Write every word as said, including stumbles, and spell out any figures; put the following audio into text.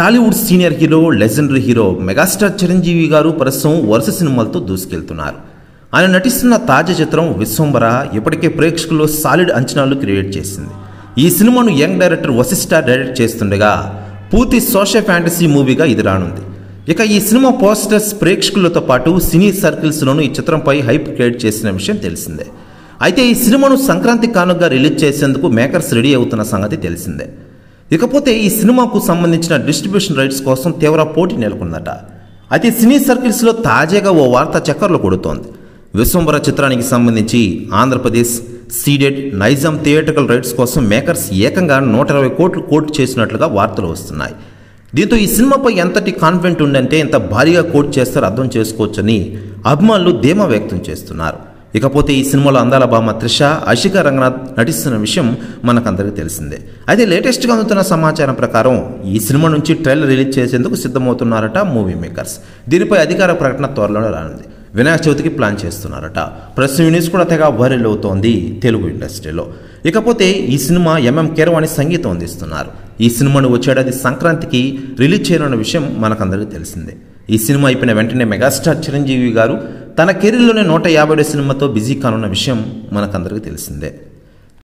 Tollywood senior hero legendary hero megastar Chiranjeevi garu ప్రస్తుతం వరుస సినిమాలతో దూసుకెళ్తున్నారు. ఆయన నటిస్తున్న తాజా చిత్రం విశ్వంబర ఇప్పటికే ప్రేక్షకుల్లో సాలిడ్ అంచనాలు క్రియేట్ చేసింది. ఈ సినిమాను యంగ్ డైరెక్టర్ వశిష్ఠ డైరెక్ట్ చేస్తుండగా పూర్తి సోషల్ ఫ్యాంటసీ మూవీగా ఇది రానుంది. ఇక ఈ సినిమా పోస్టర్స్ ప్రేక్షకులతో పాటు సినీ సర్కిల్స్లోనూ ఈ చిత్రంపై హైప్ క్రియేట్ చేసిన విషయం తెలిసిందే. అయితే ఈ సినిమాను సంక్రాంతి కానుకగా రిలీజ్ చేసేందుకు మేకర్స్ రెడీ అవుతున్న సంగతి తెలిసిందే. ఇకపోతే ఈ సినిమాకు సంబంధించిన డిస్ట్రిబ్యూషన్ రైట్స్ కోసం తీవ్ర పోటీ నెలకొందట. అయితే సినీ సర్కిల్స్లో తాజాగా ఓ వార్త చక్కర్లు కొడుతోంది. విశ్వంబర చిత్రానికి సంబంధించి ఆంధ్రప్రదేశ్, సీడెడ్, నైజాం థియేట్రికల్ రైట్స్ కోసం మేకర్స్ ఏకంగా నూట ఇరవై కోట్లు కోట్ చేసినట్లుగా వార్తలు వస్తున్నాయి. దీంతో ఈ సినిమాపై ఎంతటి కాన్ఫిడెంట్ ఉందంటే ఎంత భారీగా కోట్ చేస్తారో అర్థం చేసుకోవచ్చని అభిమానులు ధీమా వ్యక్తం చేస్తున్నారు. ఇకపోతే ఈ సినిమాలో అందాల భామ త్రిష, అషికా రంగనాథ్ నటిస్తున్న విషయం మనకందరికీ తెలిసిందే. అయితే లేటెస్ట్గా అందుతున్న సమాచారం ప్రకారం ఈ సినిమా నుంచి ట్రైలర్ రిలీజ్ చేసేందుకు సిద్ధమవుతున్నారట మూవీ మేకర్స్. దీనిపై అధికార ప్రకటన త్వరలోనే రానుంది. వినాయక చవితికి ప్లాన్ చేస్తున్నారట. ప్రస్తుతం న్యూస్ కూడా తెగ వైరల్ అవుతోంది తెలుగు ఇండస్ట్రీలో. ఇకపోతే ఈ సినిమా ఎంఎం కీరవాణి సంగీతం అందిస్తున్నారు. ఈ సినిమాను వచ్చేడాది సంక్రాంతికి రిలీజ్ చేయనున్న విషయం మనకందరికీ తెలిసిందే. ఈ సినిమా అయిపోయిన వెంటనే మెగాస్టార్ చిరంజీవి గారు తన కెరీర్లోనే నూట యాభై సినిమాతో బిజీ కానున్న విషయం మనకందరికీ తెలిసిందే.